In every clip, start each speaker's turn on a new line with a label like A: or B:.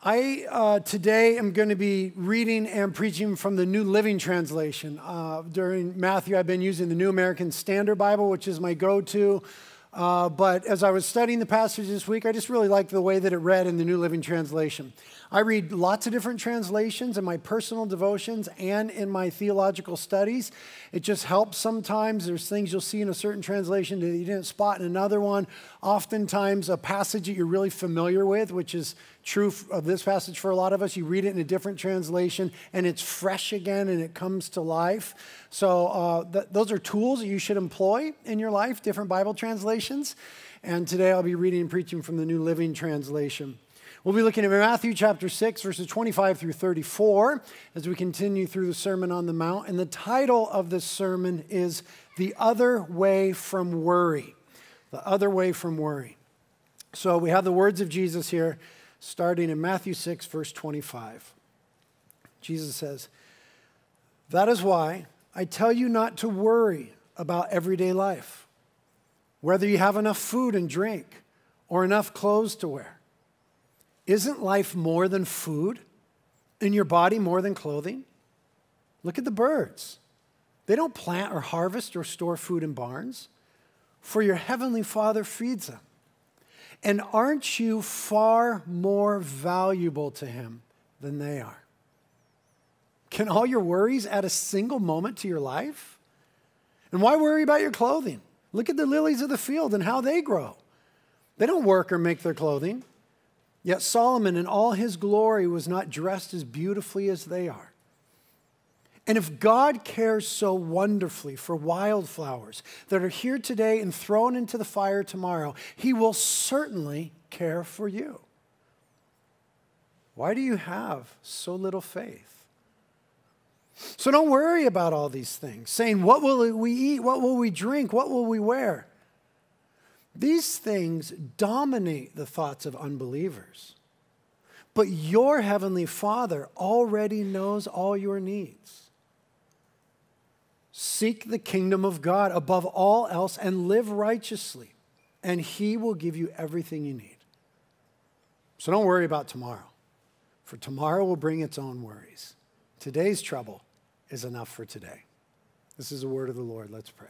A: Today am going to be reading and preaching from the New Living Translation. During Matthew, I've been using the New American Standard Bible, which is my go-to. But as I was studying the passage this week, I just really liked the way that it read in the New Living Translation. I read lots of different translations in my personal devotions and in my theological studies. It just helps sometimes. There's things you'll see in a certain translation that you didn't spot in another one. Oftentimes, a passage that you're really familiar with, which is true of this passage for a lot of us, you read it in a different translation, and it's fresh again, and it comes to life. So those are tools that you should employ in your life, different Bible translations. And today I'll be reading and preaching from the New Living Translation. We'll be looking at Matthew chapter 6, verses 25 through 34, as we continue through the Sermon on the Mount. And the title of this sermon is The Other Way from Worry. The Other Way from Worry. So we have the words of Jesus here, starting in Matthew 6, verse 25. Jesus says, "That is why I tell you not to worry about everyday life, whether you have enough food and drink or enough clothes to wear. Isn't life more than food, and your body more than clothing? Look at the birds. They don't plant or harvest or store food in barns, for your heavenly Father feeds them. And aren't you far more valuable to him than they are? Can all your worries add a single moment to your life? And why worry about your clothing? Look at the lilies of the field and how they grow. They don't work or make their clothing. Yet Solomon in all his glory was not dressed as beautifully as they are. And if God cares so wonderfully for wildflowers that are here today and thrown into the fire tomorrow, he will certainly care for you. Why do you have so little faith? So don't worry about all these things, saying, what will we eat? What will we drink? What will we wear? These things dominate the thoughts of unbelievers. But your heavenly Father already knows all your needs. Seek the kingdom of God above all else and live righteously, and he will give you everything you need. So don't worry about tomorrow, for tomorrow will bring its own worries. Today's trouble is enough for today." This is the word of the Lord. Let's pray.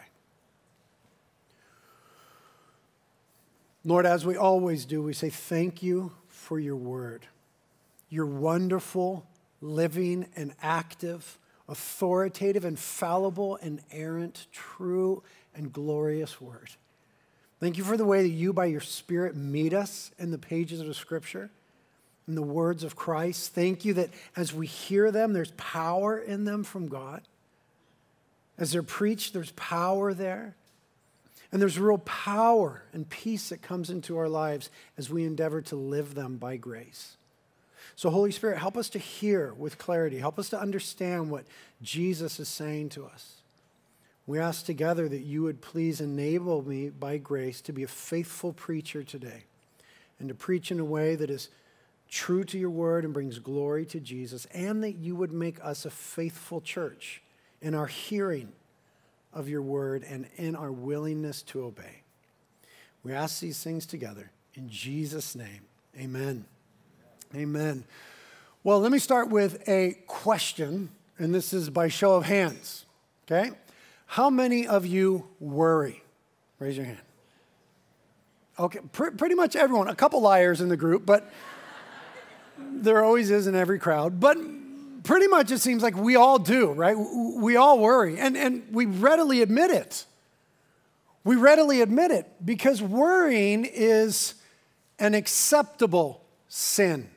A: Lord, as we always do, we say thank you for your word, your wonderful, living, and active, authoritative, infallible, inerrant, true, and glorious word. Thank you for the way that you, by your Spirit, meet us in the pages of the Scripture, in the words of Christ. Thank you that as we hear them, there's power in them from God. As they're preached, there's power there. And there's real power and peace that comes into our lives as we endeavor to live them by grace. So Holy Spirit, help us to hear with clarity. Help us to understand what Jesus is saying to us. We ask together that you would please enable me by grace to be a faithful preacher today and to preach in a way that is true to your word and brings glory to Jesus, and that you would make us a faithful church in our hearing of your word and in our willingness to obey. We ask these things together in Jesus' name. Amen. Amen. Well, let me start with a question, and this is by show of hands, okay? How many of you worry? Raise your hand. Okay, pretty much everyone. A couple liars in the group, but there always is in every crowd. But pretty much it seems like we all do, right? We all worry, and we readily admit it. We readily admit it because worrying is an acceptable sin.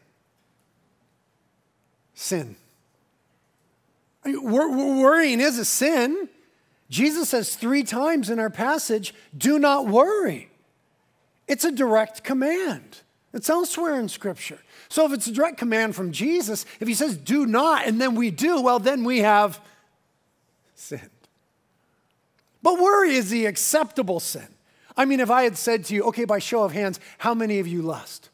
A: Sin. Worrying is a sin. Jesus says 3 times in our passage, do not worry. It's a direct command. It's elsewhere in Scripture. So if it's a direct command from Jesus, if he says do not and then we do, well, then we have sinned. But worry is the acceptable sin. I mean, if I had said to you, okay, by show of hands, how many of you lust?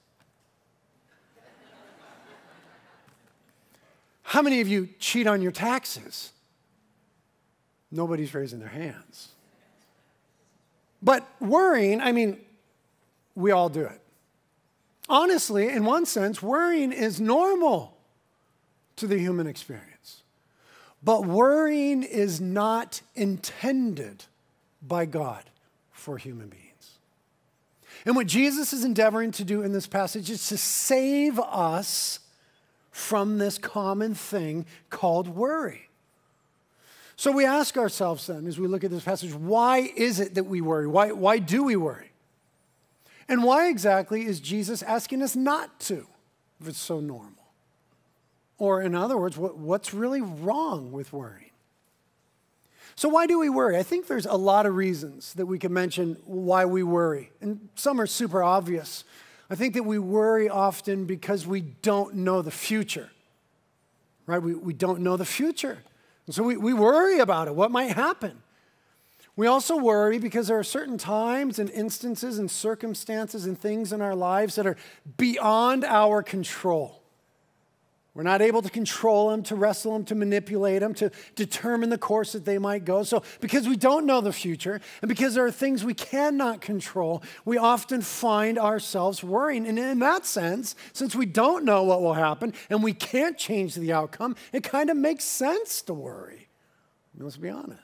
A: How many of you cheat on your taxes? Nobody's raising their hands. But worrying, I mean, we all do it. Honestly, in one sense, worrying is normal to the human experience. But worrying is not intended by God for human beings. And what Jesus is endeavoring to do in this passage is to save us from this common thing called worry. So we ask ourselves then, as we look at this passage, why is it that we worry? Why do we worry? And why exactly is Jesus asking us not to, if it's so normal? Or in other words, what's really wrong with worrying? So why do we worry? I think there's a lot of reasons that we can mention why we worry. And some are super obvious. I think that we worry often because we don't know the future. Right? We don't know the future. And so we worry about it, what might happen. We also worry because there are certain times and instances and circumstances and things in our lives that are beyond our control. We're not able to control them, to wrestle them, to manipulate them, to determine the course that they might go. So because we don't know the future and because there are things we cannot control, we often find ourselves worrying. And in that sense, since we don't know what will happen and we can't change the outcome, it kind of makes sense to worry. Let's be honest.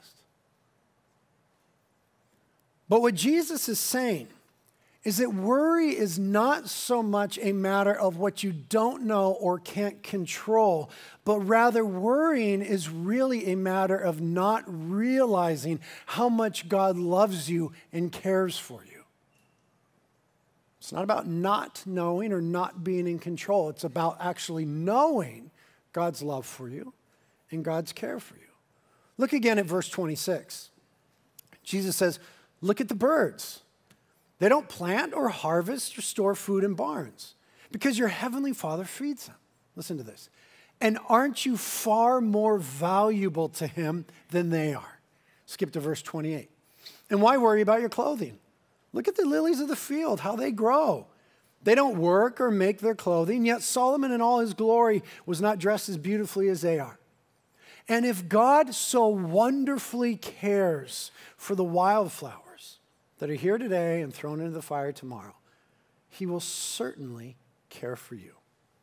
A: But what Jesus is saying is that worry is not so much a matter of what you don't know or can't control, but rather worrying is really a matter of not realizing how much God loves you and cares for you. It's not about not knowing or not being in control. It's about actually knowing God's love for you and God's care for you. Look again at verse 26. Jesus says, look at the birds. They don't plant or harvest or store food in barns because your heavenly Father feeds them. Listen to this. And aren't you far more valuable to him than they are? Skip to verse 28. And why worry about your clothing? Look at the lilies of the field, how they grow. They don't work or make their clothing, yet Solomon in all his glory was not dressed as beautifully as they are. And if God so wonderfully cares for the wildflowers that are here today and thrown into the fire tomorrow, he will certainly care for you.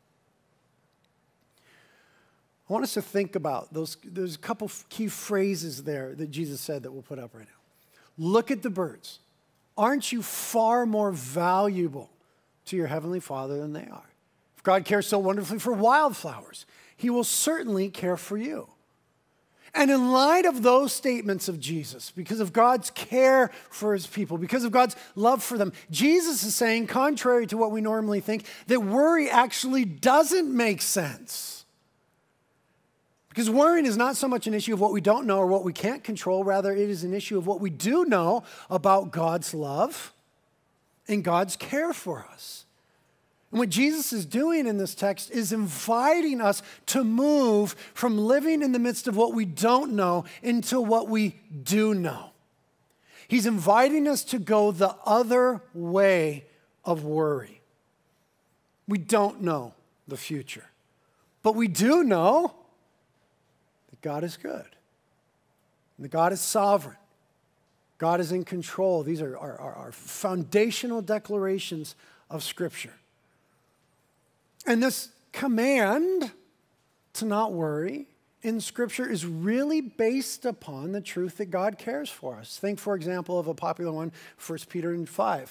A: I want us to think about those. There's a couple key phrases there that Jesus said that we'll put up right now. Look at the birds. Aren't you far more valuable to your heavenly Father than they are? If God cares so wonderfully for wildflowers, he will certainly care for you. And in light of those statements of Jesus, because of God's care for his people, because of God's love for them, Jesus is saying, contrary to what we normally think, that worry actually doesn't make sense. Because worrying is not so much an issue of what we don't know or what we can't control. Rather, it is an issue of what we do know about God's love and God's care for us. And what Jesus is doing in this text is inviting us to move from living in the midst of what we don't know into what we do know. He's inviting us to go the other way of worry. We don't know the future, but we do know that God is good, and that God is sovereign. God is in control. These are our foundational declarations of Scripture. And this command to not worry in Scripture is really based upon the truth that God cares for us. Think, for example, of a popular one, 1 Peter 5.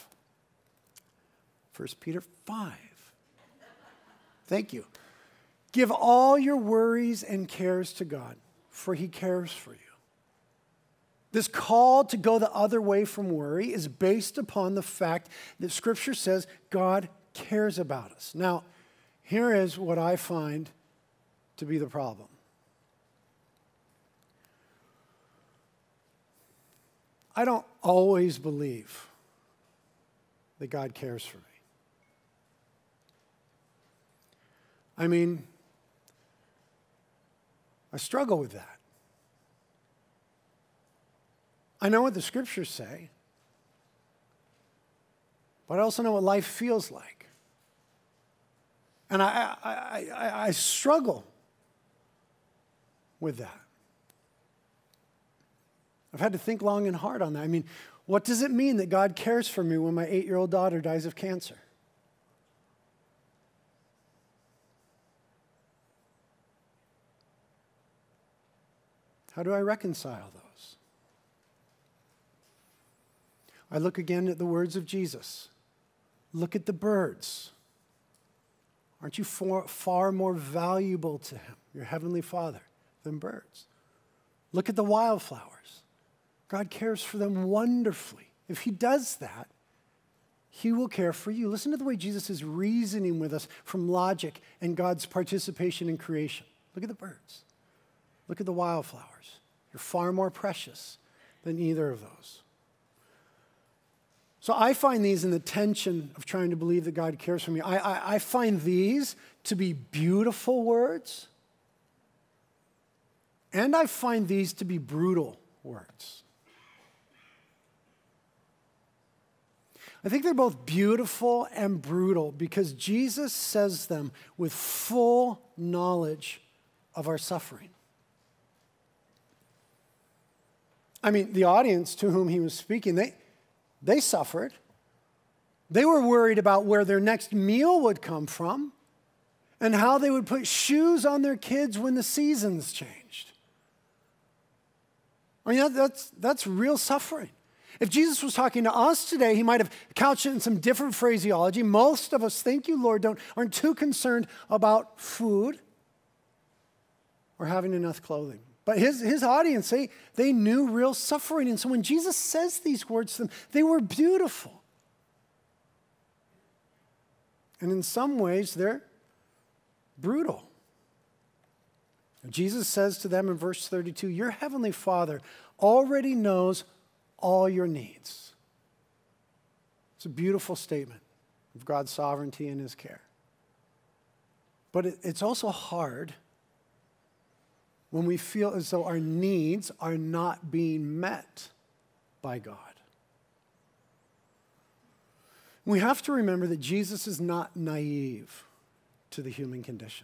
A: 1 Peter 5. Thank you. Give all your worries and cares to God, for he cares for you. This call to go the other way from worry is based upon the fact that Scripture says God cares about us. Now, here is what I find to be the problem. I don't always believe that God cares for me. I mean, I struggle with that. I know what the Scriptures say, but I also know what life feels like. And I struggle with that. I've had to think long and hard on that. I mean, what does it mean that God cares for me when my 8-year-old daughter dies of cancer? How do I reconcile those? I look again at the words of Jesus. Look at the birds. Aren't you far more valuable to him, your heavenly Father, than birds? Look at the wildflowers. God cares for them wonderfully. If he does that, he will care for you. Listen to the way Jesus is reasoning with us from logic and God's participation in creation. Look at the birds. Look at the wildflowers. You're far more precious than either of those. So I find these in the tension of trying to believe that God cares for me. I find these to be beautiful words, and I find these to be brutal words. I think they're both beautiful and brutal because Jesus says them with full knowledge of our suffering. I mean, the audience to whom he was speaking, they suffered. They were worried about where their next meal would come from and how they would put shoes on their kids when the seasons changed. I mean, that's real suffering. If Jesus was talking to us today, he might have couched it in some different phraseology. Most of us, thank you, Lord, aren't too concerned about food or having enough clothing. But his audience, they knew real suffering. And so when Jesus says these words to them, they were beautiful. And in some ways, they're brutal. Jesus says to them in verse 32, your heavenly Father already knows all your needs. It's a beautiful statement of God's sovereignty and his care. But it's also hard when we feel as though our needs are not being met by God. We have to remember that Jesus is not naive to the human condition.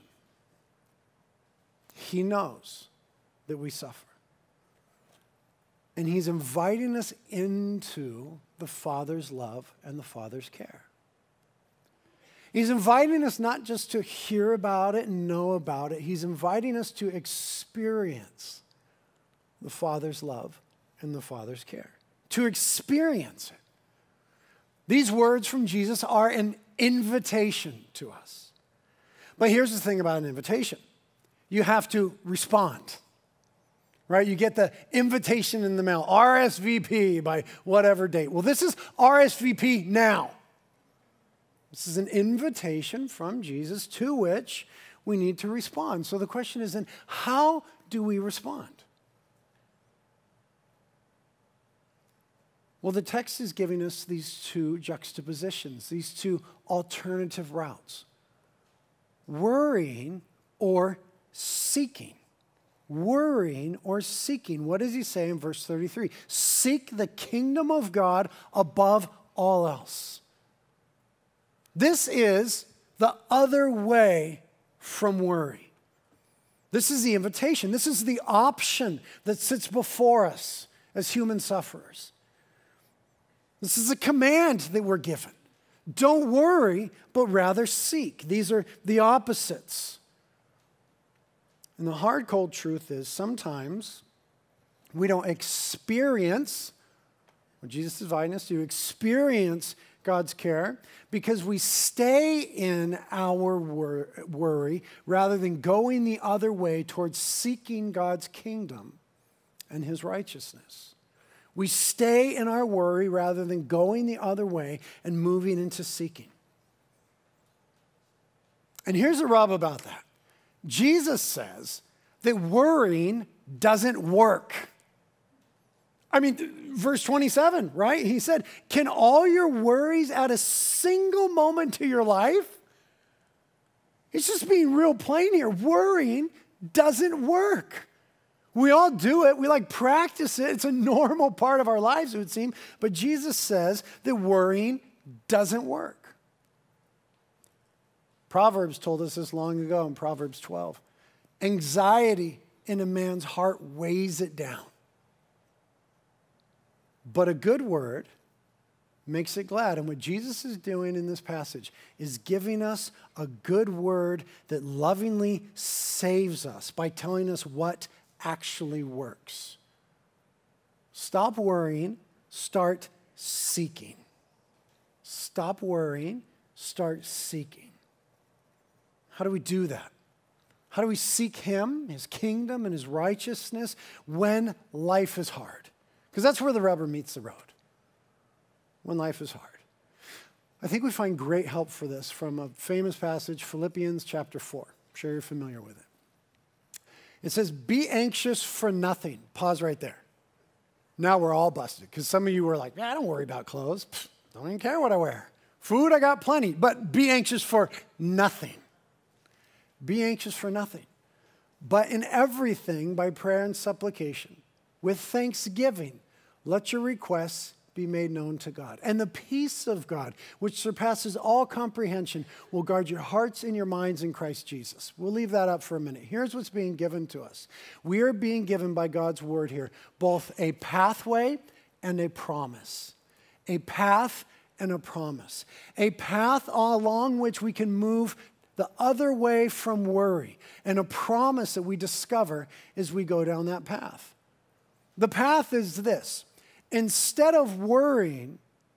A: He knows that we suffer. And he's inviting us into the Father's love and the Father's care. He's inviting us not just to hear about it and know about it. He's inviting us to experience the Father's love and the Father's care. To experience it. These words from Jesus are an invitation to us. But here's the thing about an invitation. You have to respond. Right? You get the invitation in the mail, RSVP by whatever date. Well, this is RSVP now. This is an invitation from Jesus to which we need to respond. So the question is then, how do we respond? Well, the text is giving us these two juxtapositions, these two alternative routes. Worrying or seeking. Worrying or seeking. What does he say in verse 33? Seek the kingdom of God above all else. This is the other way from worry. This is the invitation. This is the option that sits before us as human sufferers. This is a command that we're given. Don't worry, but rather seek. These are the opposites. And the hard, cold truth is sometimes we don't experience what Jesus is inviting us to experience God's care because we stay in our worry rather than going the other way towards seeking God's kingdom and his righteousness. We stay in our worry rather than going the other way and moving into seeking. And here's the rub about that. Jesus says that worrying doesn't work. I mean, verse 27, right? He said, can all your worries add a single moment to your life? It's just being real plain here. Worrying doesn't work. We all do it. We practice it. It's a normal part of our lives, it would seem. But Jesus says that worrying doesn't work. Proverbs told us this long ago in Proverbs 12. Anxiety in a man's heart weighs it down. But a good word makes it glad. And what Jesus is doing in this passage is giving us a good word that lovingly saves us by telling us what actually works. Stop worrying, start seeking. Stop worrying, start seeking. How do we do that? How do we seek him, his kingdom, and his righteousness when life is hard? Because that's where the rubber meets the road, when life is hard. I think we find great help for this from a famous passage, Philippians chapter 4. I'm sure you're familiar with it. It says, be anxious for nothing. Pause right there. Now we're all busted, because some of you were like, I don't worry about clothes. Pfft, don't even care what I wear. Food, I got plenty. But be anxious for nothing. Be anxious for nothing. But in everything, by prayer and supplication, with thanksgiving, let your requests be made known to God. And the peace of God, which surpasses all comprehension, will guard your hearts and your minds in Christ Jesus. We'll leave that up for a minute. Here's what's being given to us. We are being given by God's word here both a pathway and a promise. A path and a promise. A path along which we can move the other way from worry. And a promise that we discover as we go down that path. The path is this. Instead of worrying,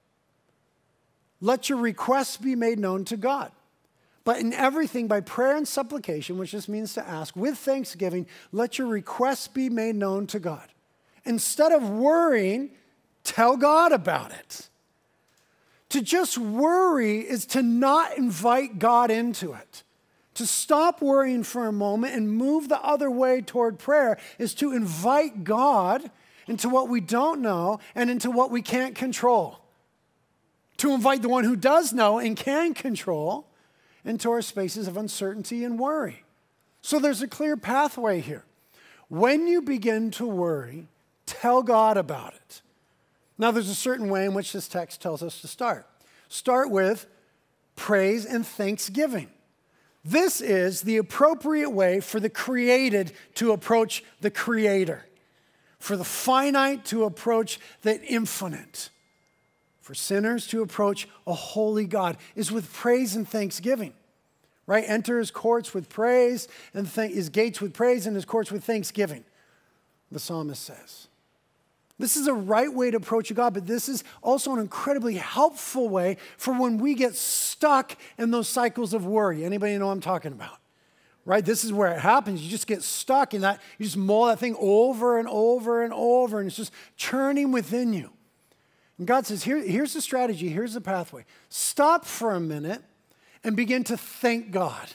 A: let your requests be made known to God. But in everything, by prayer and supplication, which just means to ask, with thanksgiving, let your requests be made known to God. Instead of worrying, tell God about it. To just worry is to not invite God into it. To stop worrying for a moment and move the other way toward prayer is to invite God into what we don't know and into what we can't control. To invite the one who does know and can control into our spaces of uncertainty and worry. So there's a clear pathway here. When you begin to worry, tell God about it. Now there's a certain way in which this text tells us to start. Start with praise and thanksgiving. This is the appropriate way for the created to approach the creator. For the finite to approach the infinite. For sinners to approach a holy God is with praise and thanksgiving. Right? Enter his courts with praise and his gates with praise and his courts with thanksgiving. The psalmist says. This is a right way to approach God, but this is also an incredibly helpful way for when we get stuck in those cycles of worry. Anybody know what I'm talking about? Right? This is where it happens. You just get stuck in that. You just mull that thing over and over and over, and it's just churning within you. And God says, here's the strategy. Here's the pathway. Stop for a minute and begin to thank God.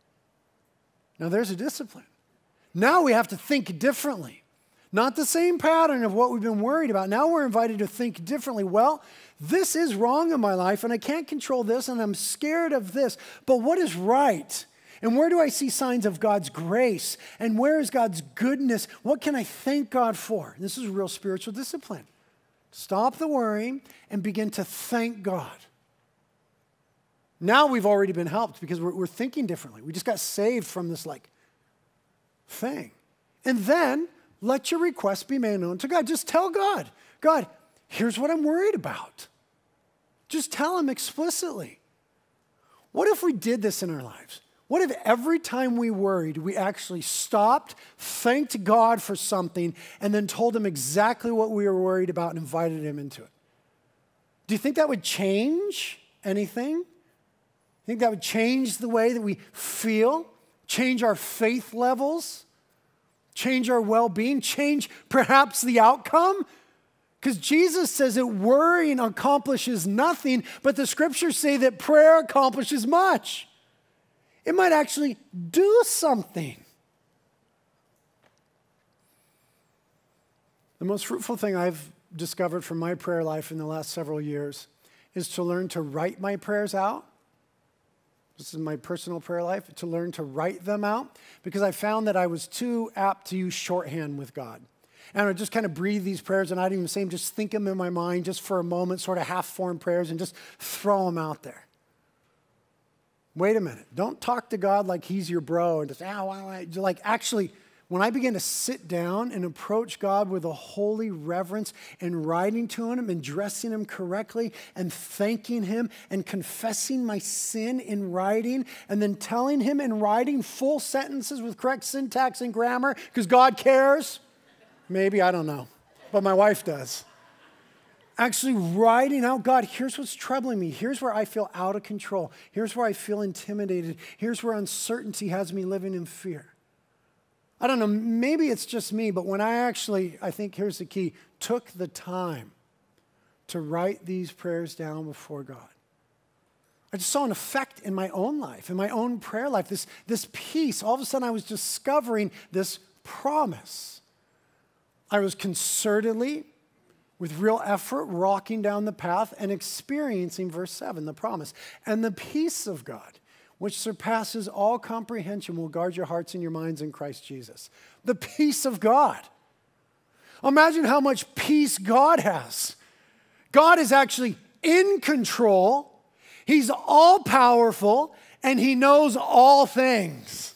A: Now, there's a discipline. Now we have to think differently. Not the same pattern of what we've been worried about. Now we're invited to think differently. Well, this is wrong in my life, and I can't control this, and I'm scared of this. But what is right? And where do I see signs of God's grace? And where is God's goodness? What can I thank God for? This is real spiritual discipline. Stop the worrying and begin to thank God. Now we've already been helped because we're thinking differently. We just got saved from this thing. And then let your requests be made known to God. Just tell God, God, here's what I'm worried about. Just tell him explicitly. What if we did this in our lives? What if every time we worried, we actually stopped, thanked God for something, and then told him exactly what we were worried about and invited him into it? Do you think that would change anything? You think that would change the way that we feel? Change our faith levels? Change our well-being? Change perhaps the outcome? Because Jesus says that worrying accomplishes nothing, but the scriptures say that prayer accomplishes much. It might actually do something. The most fruitful thing I've discovered from my prayer life in the last several years is to learn to write my prayers out. This is my personal prayer life, to learn to write them out, because I found that I was too apt to use shorthand with God. And I would just kind of breathe these prayers, and I'd even say them, just think them in my mind just for a moment, sort of half-formed prayers, and just throw them out there. Wait a minute. Don't talk to God like he's your bro and just, actually, when I began to sit down and approach God with a holy reverence and writing to Him and dressing Him correctly and thanking Him and confessing my sin in writing and then telling Him in writing full sentences with correct syntax and grammar because God cares. Maybe, I don't know, but my wife does. Actually writing out, God, here's what's troubling me. Here's where I feel out of control. Here's where I feel intimidated. Here's where uncertainty has me living in fear. I don't know, maybe it's just me, but when I think here's the key, took the time to write these prayers down before God, I just saw an effect in my own life, in my own prayer life, this peace. All of a sudden I was discovering this promise. I was concertedly, with real effort, walking down the path and experiencing, verse 7, the promise. And the peace of God, which surpasses all comprehension, will guard your hearts and your minds in Christ Jesus. The peace of God. Imagine how much peace God has. God is actually in control. He's all-powerful, and He knows all things.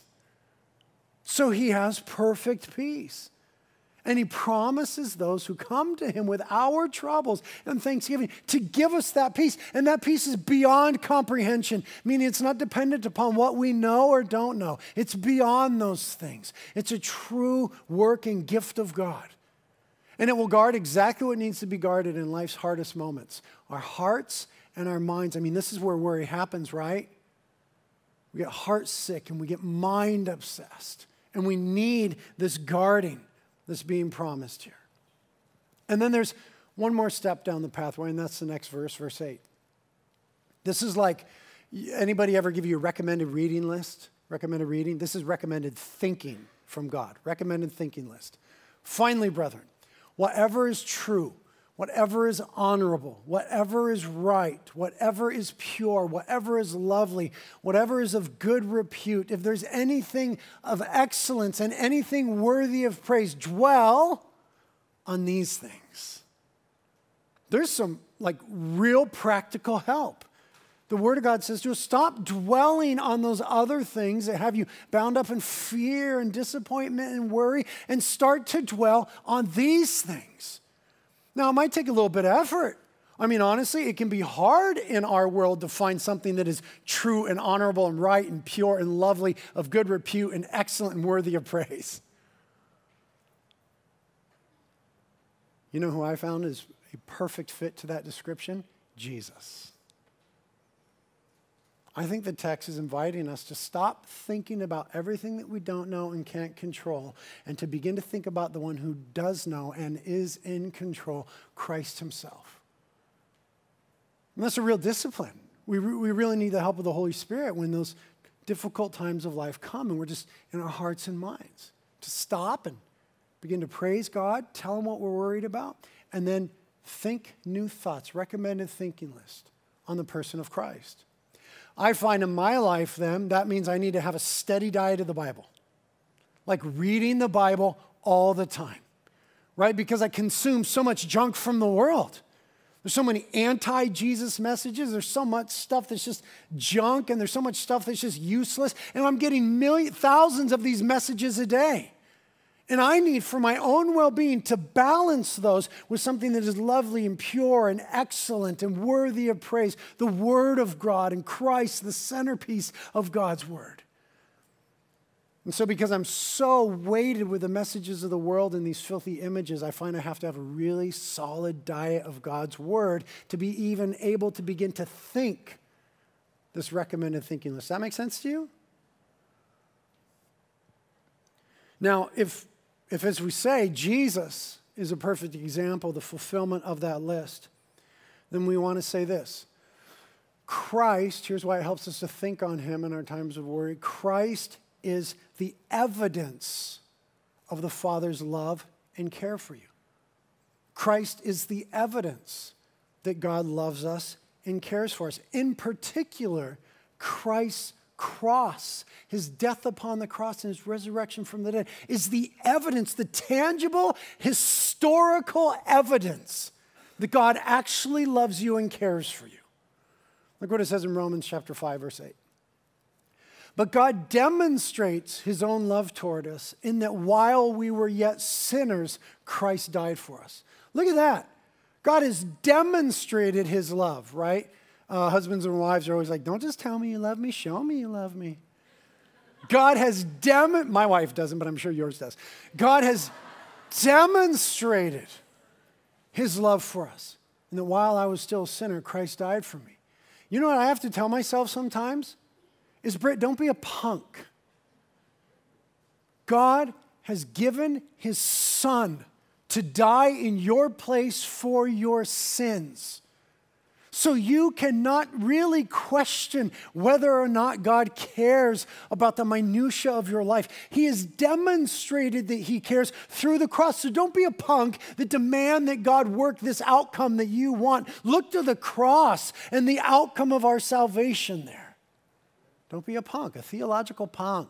A: So He has perfect peace. And He promises those who come to Him with our troubles and thanksgiving to give us that peace. And that peace is beyond comprehension, meaning it's not dependent upon what we know or don't know. It's beyond those things. It's a true working gift of God. And it will guard exactly what needs to be guarded in life's hardest moments. Our hearts and our minds. I mean, this is where worry happens, right? We get heart sick and we get mind obsessed. And we need this guarding that's being promised here. And then there's one more step down the pathway, and that's the next verse, verse 8. This is like, anybody ever give you a recommended reading list? Recommended reading? This is recommended thinking from God. Recommended thinking list. Finally, brethren, whatever is true, whatever is honorable, whatever is right, whatever is pure, whatever is lovely, whatever is of good repute, if there's anything of excellence and anything worthy of praise, dwell on these things. There's some real practical help. The Word of God says to us, stop dwelling on those other things that have you bound up in fear and disappointment and worry, and start to dwell on these things. Now, it might take a little bit of effort. I mean, honestly, it can be hard in our world to find something that is true and honorable and right and pure and lovely, of good repute and excellent and worthy of praise. You know who I found is a perfect fit to that description? Jesus. I think the text is inviting us to stop thinking about everything that we don't know and can't control, and to begin to think about the one who does know and is in control, Christ Himself. And that's a real discipline. We really need the help of the Holy Spirit when those difficult times of life come and we're just in our hearts and minds. To stop and begin to praise God, tell Him what we're worried about, and then think new thoughts, recommended thinking list on the person of Christ. I find in my life then, that means I need to have a steady diet of the Bible. Like reading the Bible all the time, right? Because I consume so much junk from the world. There's so many anti-Jesus messages. There's so much stuff that's just junk, and there's so much stuff that's just useless. And I'm getting thousands of these messages a day. And I need, for my own well-being, to balance those with something that is lovely and pure and excellent and worthy of praise. The Word of God and Christ, the centerpiece of God's Word. And so because I'm so weighted with the messages of the world and these filthy images, I find I have to have a really solid diet of God's Word to be even able to begin to think this recommended thinking list. Does that make sense to you? Now, if as we say, Jesus is a perfect example of the fulfillment of that list, then we want to say this. Christ, here's why it helps us to think on Him in our times of worry. Christ is the evidence of the Father's love and care for you. Christ is the evidence that God loves us and cares for us. In particular, Christ's cross, His death upon the cross and His resurrection from the dead is the evidence, the tangible, historical evidence that God actually loves you and cares for you. Look what it says in Romans chapter 5, verse 8. But God demonstrates his own love toward us in that while we were yet sinners, Christ died for us. Look at that. God has demonstrated his love, right? Husbands and wives are always like, don't just tell me you love me, show me you love me. God has my wife doesn't, but I'm sure yours does. God has demonstrated his love for us. And that while I was still a sinner, Christ died for me. You know what I have to tell myself sometimes? Is, Britt, don't be a punk. God has given his son to die in your place for your sins. So you cannot really question whether or not God cares about the minutia of your life. He has demonstrated that he cares through the cross. So don't be a punk that demand that God work this outcome that you want. Look to the cross and the outcome of our salvation there. Don't be a punk, a theological punk.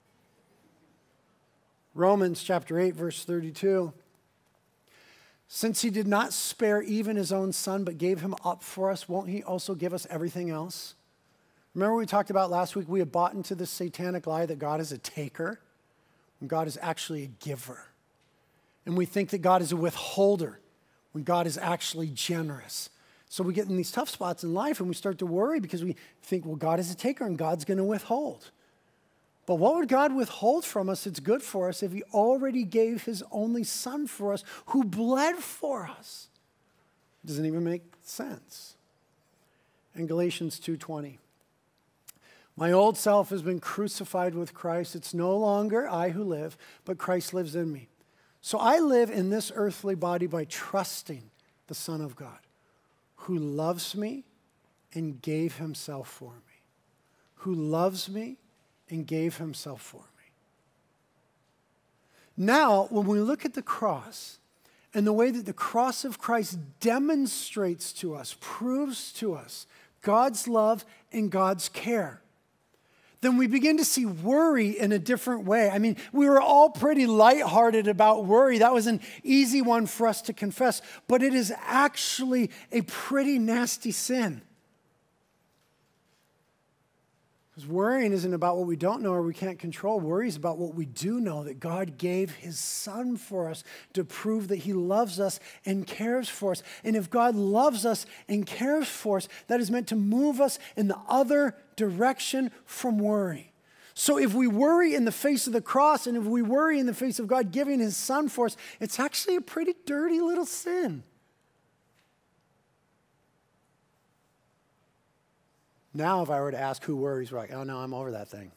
A: Romans chapter 8, verse 32. Since he did not spare even his own son, but gave him up for us, won't he also give us everything else? Remember we talked about last week, we have bought into this satanic lie that God is a taker, when God is actually a giver. And we think that God is a withholder, when God is actually generous. So we get in these tough spots in life and we start to worry because we think, well, God is a taker and God's going to withhold. But what would God withhold from us that's good for us if he already gave his only son for us who bled for us? It doesn't even make sense. In Galatians 2:20, my old self has been crucified with Christ. It's no longer I who live, but Christ lives in me. So I live in this earthly body by trusting the Son of God, who loves me and gave himself for me. Who loves me and gave himself for me. Now, when we look at the cross and the way that the cross of Christ demonstrates to us, proves to us God's love and God's care, then we begin to see worry in a different way. I mean, we were all pretty lighthearted about worry. That was an easy one for us to confess, but it is actually a pretty nasty sin. Because worrying isn't about what we don't know or we can't control. Worry is about what we do know, that God gave his son for us to prove that he loves us and cares for us. And if God loves us and cares for us, that is meant to move us in the other direction from worry. So if we worry in the face of the cross and if we worry in the face of God giving his son for us, it's actually a pretty dirty little sin. Now, if I were to ask who worries, we're like, oh no, I'm over that thing.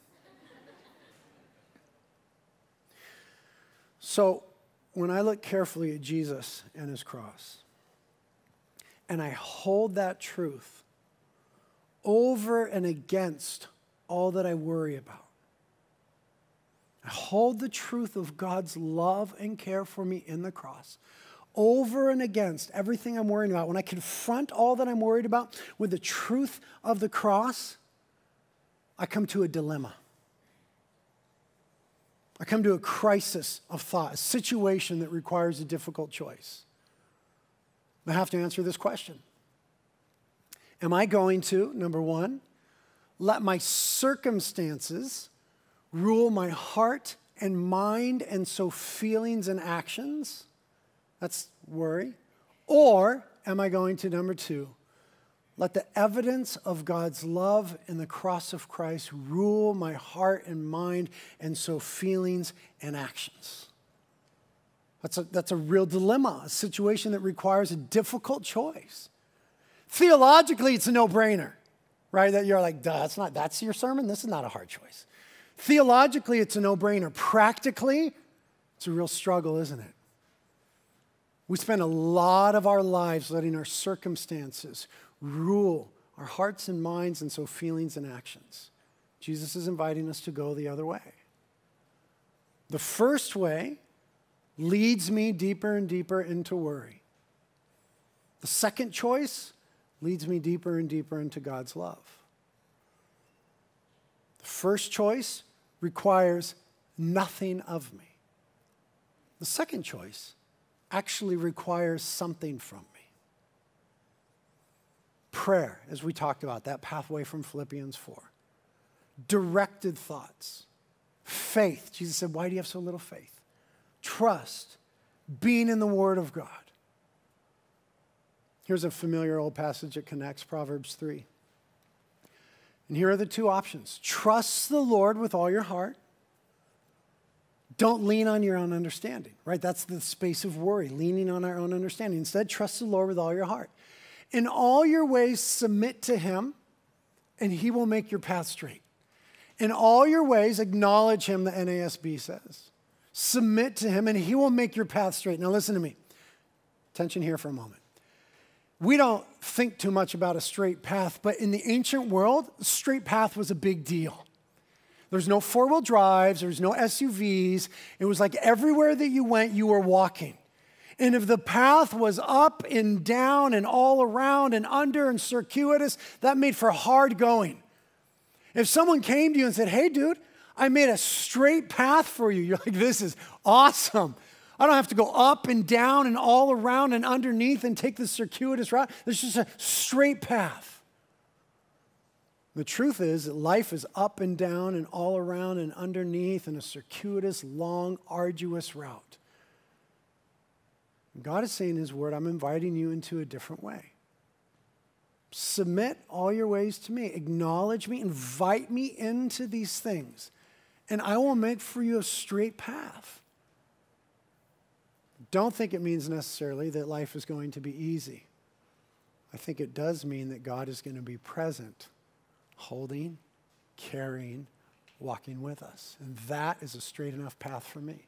A: So when I look carefully at Jesus and his cross, and I hold that truth over and against all that I worry about, I hold the truth of God's love and care for me in the cross over and against everything I'm worrying about. When I confront all that I'm worried about with the truth of the cross, I come to a dilemma. I come to a crisis of thought, a situation that requires a difficult choice. I have to answer this question. Am I going to, number one, let my circumstances rule my heart and mind and so feelings and actions? That's worry. Or am I going to, number two, let the evidence of God's love in the cross of Christ rule my heart and mind and so feelings and actions? That's a real dilemma, a situation that requires a difficult choice. Theologically, it's a no-brainer, right? That you're like, duh, that's your sermon? This is not a hard choice. Theologically, it's a no-brainer. Practically, it's a real struggle, isn't it? We spend a lot of our lives letting our circumstances rule our hearts and minds and so feelings and actions. Jesus is inviting us to go the other way. The first way leads me deeper and deeper into worry. The second choice leads me deeper and deeper into God's love. The first choice requires nothing of me. The second choice actually requires something from me. Prayer, as we talked about, that pathway from Philippians 4. directed thoughts, faith. Jesus said, why do you have so little faith? Trust, being in the Word of God. Here's a familiar old passage that connects, Proverbs 3. And here are the two options. Trust the Lord with all your heart. Don't lean on your own understanding, right? That's the space of worry, leaning on our own understanding. Instead, trust the Lord with all your heart. In all your ways, submit to Him, and He will make your path straight. In all your ways, acknowledge Him, the NASB says. Submit to Him, and He will make your path straight. Now listen to me. Attention here for a moment. We don't think too much about a straight path, but in the ancient world, a straight path was a big deal. There's no four-wheel drives, there's no SUVs. It was like everywhere that you went, you were walking. And if the path was up and down and all around and under and circuitous, that made for hard going. If someone came to you and said, hey, dude, I made a straight path for you, you're like, this is awesome. I don't have to go up and down and all around and underneath and take the circuitous route. There's just a straight path. The truth is that life is up and down and all around and underneath in a circuitous, long, arduous route. God is saying in His Word, I'm inviting you into a different way. Submit all your ways to me. Acknowledge me. Invite me into these things. And I will make for you a straight path. Don't think it means necessarily that life is going to be easy. I think it does mean that God is going to be present, holding, carrying, walking with us. And that is a straight enough path for me.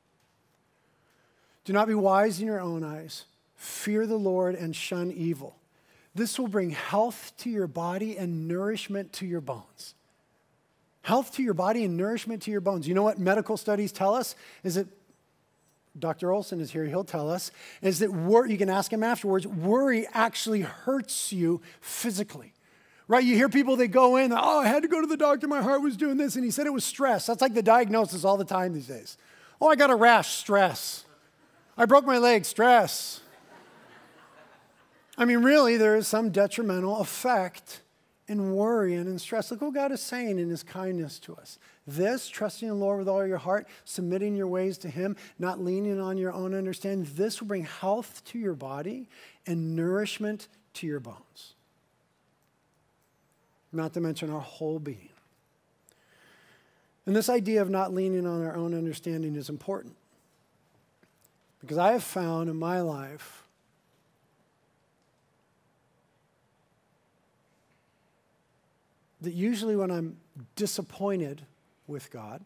A: Do not be wise in your own eyes. Fear the Lord and shun evil. This will bring health to your body and nourishment to your bones. Health to your body and nourishment to your bones. You know what medical studies tell us? Is that Dr. Olson is here, he'll tell us, is that you can ask him afterwards, worry actually hurts you physically. Right? You hear people, they go in, oh, I had to go to the doctor, my heart was doing this, and he said it was stress. That's like the diagnosis all the time these days. Oh, I got a rash, stress. I broke my leg, stress. I mean, really, there is some detrimental effect in worry and in stress. Look what God is saying in His kindness to us. This, trusting in the Lord with all your heart, submitting your ways to Him, not leaning on your own understanding, this will bring health to your body and nourishment to your bones. Not to mention our whole being. And this idea of not leaning on our own understanding is important. Because I have found in my life that usually when I'm disappointed with God,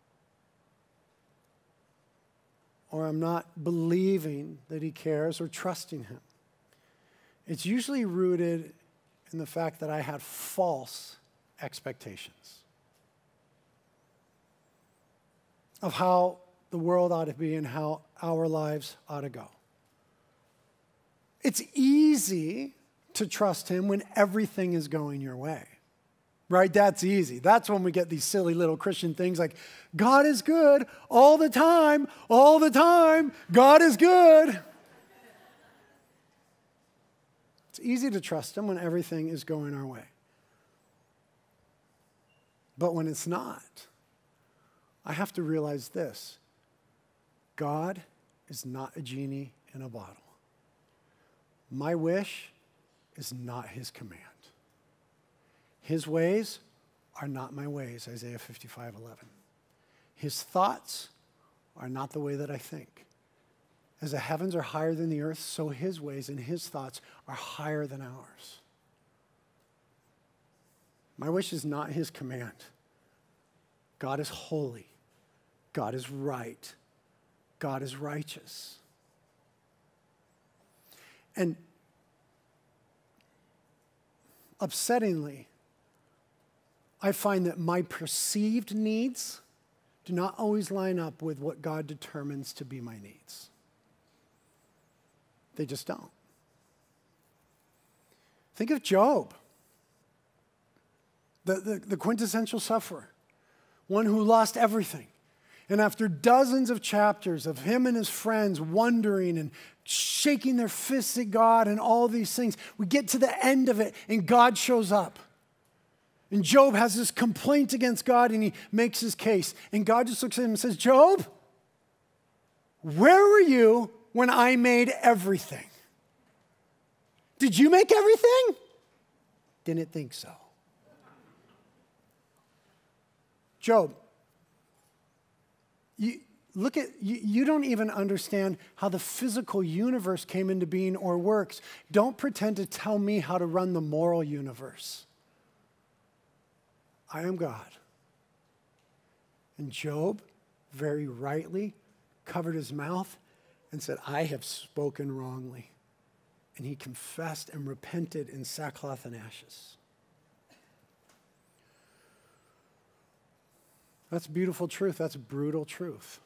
A: or I'm not believing that He cares or trusting Him, it's usually rooted in the fact that I had false expectations of how the world ought to be and how our lives ought to go. It's easy to trust Him when everything is going your way. Right? That's easy. That's when we get these silly little Christian things like, God is good all the time, God is good. It's easy to trust Him when everything is going our way. But when it's not, I have to realize this. God is not a genie in a bottle. My wish is not His command. His ways are not my ways, Isaiah 55:11. His thoughts are not the way that I think. As the heavens are higher than the earth, so His ways and His thoughts are higher than ours. My wish is not His command. God is holy. God is right. God is righteous. And upsettingly, I find that my perceived needs do not always line up with what God determines to be my needs. They just don't. Think of Job, the quintessential sufferer, one who lost everything. And after dozens of chapters of him and his friends wondering and shaking their fists at God and all these things, we get to the end of it and God shows up. And Job has this complaint against God, and he makes his case. And God just looks at him and says, Job, where were you when I made everything? Did you make everything? Didn't think so. Job, you don't even understand how the physical universe came into being or works. Don't pretend to tell me how to run the moral universe. I am God. And Job very rightly covered his mouth and said, I have spoken wrongly. And he confessed and repented in sackcloth and ashes. That's beautiful truth. That's brutal truth.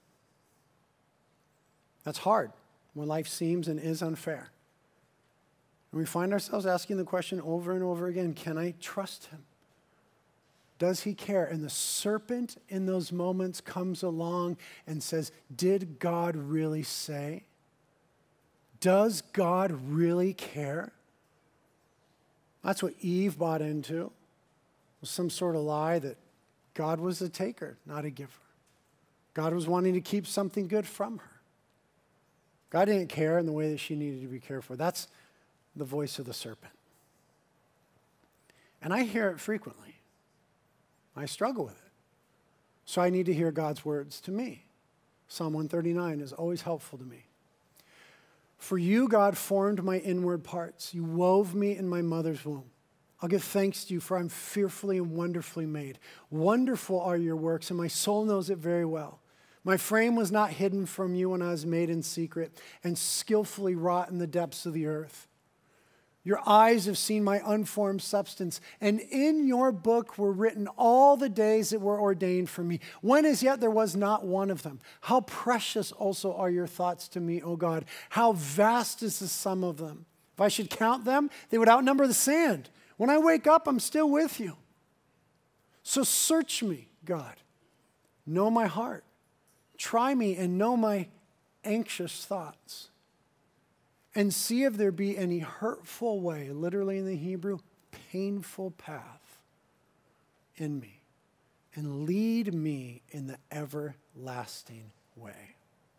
A: That's hard when life seems and is unfair. And we find ourselves asking the question over and over again, can I trust him? Does he care? And the serpent in those moments comes along and says, did God really say? Does God really care? That's what Eve bought into, was some sort of lie that God was a taker, not a giver. God was wanting to keep something good from her. God didn't care in the way that she needed to be cared for. That's the voice of the serpent. And I hear it frequently. I struggle with it. So I need to hear God's words to me. Psalm 139 is always helpful to me. For you, God, formed my inward parts. You wove me in my mother's womb. I'll give thanks to you, for I'm fearfully and wonderfully made. Wonderful are your works, and my soul knows it very well. My frame was not hidden from you when I was made in secret and skillfully wrought in the depths of the earth. Your eyes have seen my unformed substance, and in your book were written all the days that were ordained for me, when as yet there was not one of them. How precious also are your thoughts to me, O God. How vast is the sum of them. If I should count them, they would outnumber the sand. When I wake up, I'm still with you. So search me, God. Know my heart. Try me and know my anxious thoughts. And see if there be any hurtful way, literally in the Hebrew, painful path in me. And lead me in the everlasting way.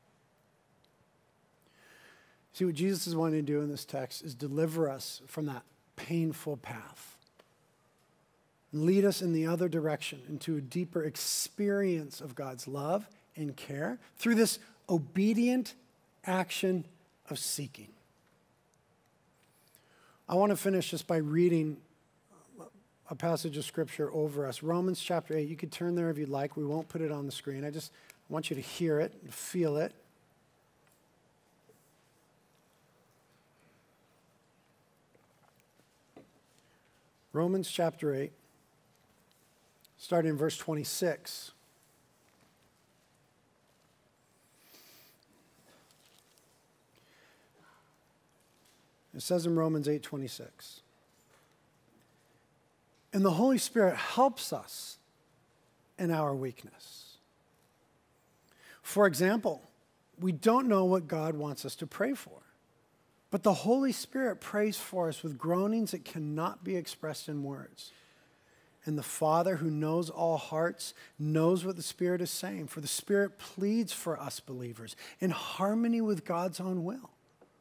A: See, what Jesus is wanting to do in this text is deliver us from that painful path. Lead us in the other direction into a deeper experience of God's love and care through this obedient action of seeking. I want to finish just by reading a passage of Scripture over us. Romans chapter 8. You could turn there if you'd like. We won't put it on the screen. I just want you to hear it and feel it. Romans chapter 8, starting in verse 26. It says in Romans 8:26, and the Holy Spirit helps us in our weakness. For example, we don't know what God wants us to pray for, but the Holy Spirit prays for us with groanings that cannot be expressed in words. And the Father, who knows all hearts, knows what the Spirit is saying, for the Spirit pleads for us believers in harmony with God's own will.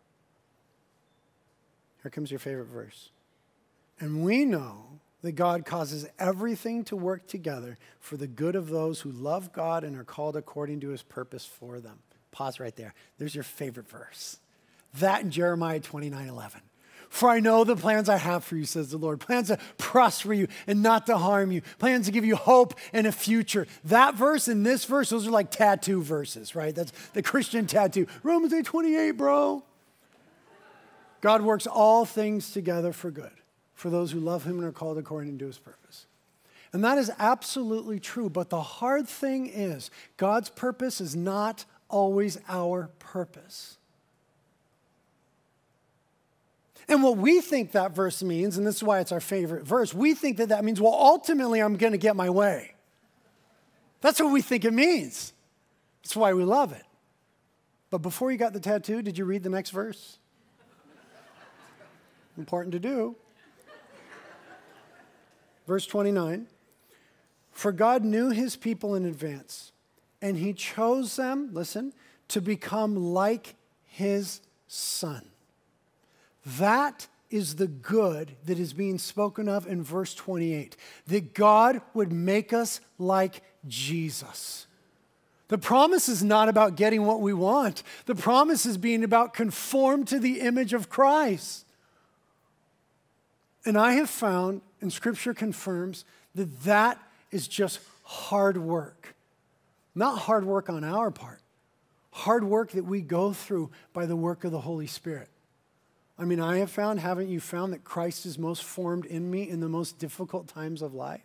A: Here comes your favorite verse. And we know that God causes everything to work together for the good of those who love God and are called according to his purpose for them. Pause right there. There's your favorite verse. That in Jeremiah 29:11. For I know the plans I have for you, says the Lord. Plans to prosper you and not to harm you. Plans to give you hope and a future. That verse and this verse, those are like tattoo verses, right? That's the Christian tattoo. Romans 8:28, bro. God works all things together for good, for those who love him and are called according to his purpose. And that is absolutely true. But the hard thing is, God's purpose is not always our purpose. And what we think that verse means, and this is why it's our favorite verse, we think that that means, well, ultimately I'm going to get my way. That's what we think it means. That's why we love it. But before you got the tattoo, did you read the next verse? Important to do. Verse 29, for God knew his people in advance, and he chose them, listen, to become like his Son. That is the good that is being spoken of in verse 28, that God would make us like Jesus. The promise is not about getting what we want. The promise is being about conformed to the image of Christ. And I have found, and Scripture confirms, that that is just hard work. Not hard work on our part. Hard work that we go through by the work of the Holy Spirit. I mean, I have found, haven't you found, that Christ is most formed in me in the most difficult times of life?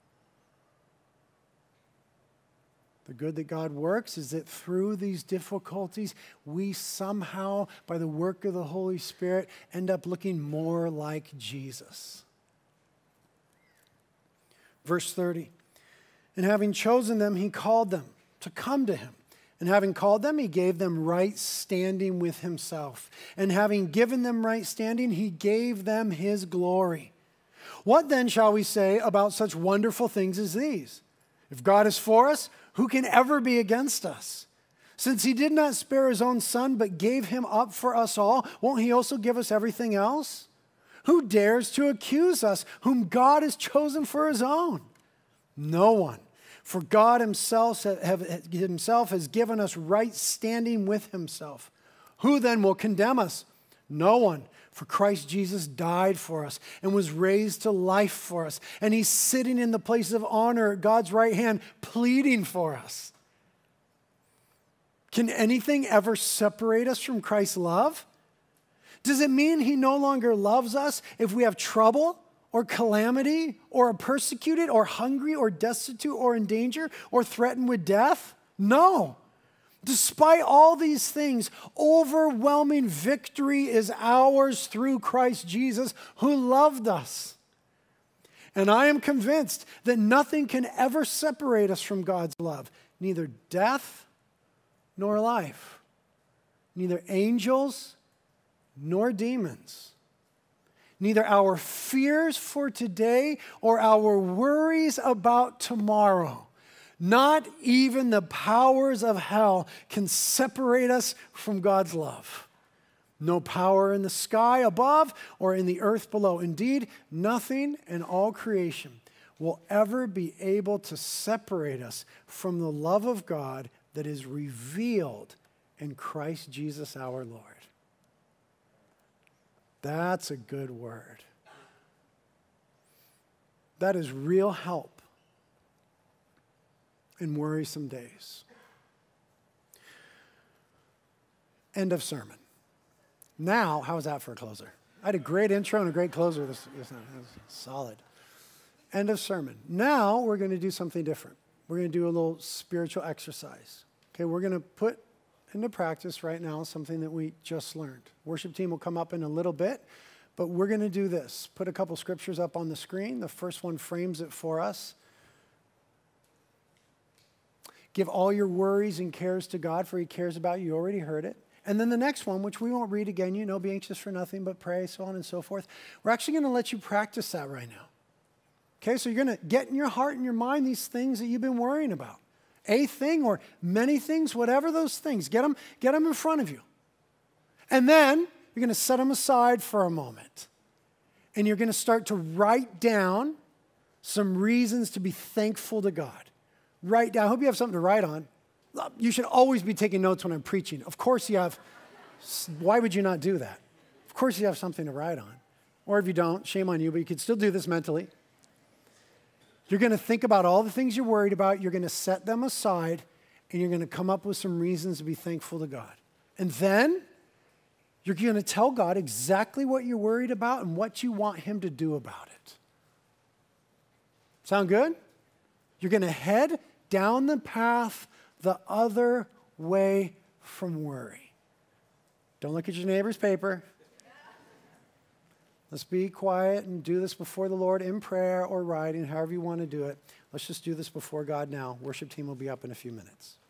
A: The good that God works is that through these difficulties, we somehow, by the work of the Holy Spirit, end up looking more like Jesus. Verse 30, and having chosen them, he called them to come to him. And having called them, he gave them right standing with himself. And having given them right standing, he gave them his glory. What then shall we say about such wonderful things as these? If God is for us, who can ever be against us? Since he did not spare his own Son, but gave him up for us all, won't he also give us everything else? Who dares to accuse us, whom God has chosen for his own? No one. For God himself has given us right standing with himself. Who then will condemn us? No one. For Christ Jesus died for us and was raised to life for us. And he's sitting in the place of honor at God's right hand, pleading for us. Can anything ever separate us from Christ's love? Does it mean he no longer loves us if we have trouble or calamity or are persecuted or hungry or destitute or in danger or threatened with death? No. Despite all these things, overwhelming victory is ours through Christ Jesus, who loved us. And I am convinced that nothing can ever separate us from God's love, neither death nor life, neither angels nor demons, neither our fears for today or our worries about tomorrow. Not even the powers of hell can separate us from God's love. No power in the sky above or in the earth below. Indeed, nothing in all creation will ever be able to separate us from the love of God that is revealed in Christ Jesus our Lord. That's a good word. That is real help in worrisome days. End of sermon. Now, how was that for a closer? I had a great intro and a great closer. This was solid. End of sermon. Now we're going to do something different. We're going to do a little spiritual exercise. Okay, we're going to put into practice right now something that we just learned. Worship team will come up in a little bit, but we're going to do this. Put a couple scriptures up on the screen. The first one frames it for us. Give all your worries and cares to God, for he cares about you. You already heard it. And then the next one, which we won't read again, you know, be anxious for nothing but pray, so on and so forth. We're actually going to let you practice that right now. Okay, so you're going to get in your heart and your mind these things that you've been worrying about. A thing or many things, whatever those things, get them in front of you. And then you're going to set them aside for a moment. And you're going to start to write down some reasons to be thankful to God. Write down. I hope you have something to write on. You should always be taking notes when I'm preaching. Of course you have. Why would you not do that? Of course you have something to write on. Or if you don't, shame on you, but you can still do this mentally. You're going to think about all the things you're worried about. You're going to set them aside, and you're going to come up with some reasons to be thankful to God. And then you're going to tell God exactly what you're worried about and what you want him to do about it. Sound good? You're going to head down the path the other way from worry. Don't look at your neighbor's paper. Let's be quiet and do this before the Lord in prayer or writing, however you want to do it. Let's just do this before God now. Worship team will be up in a few minutes.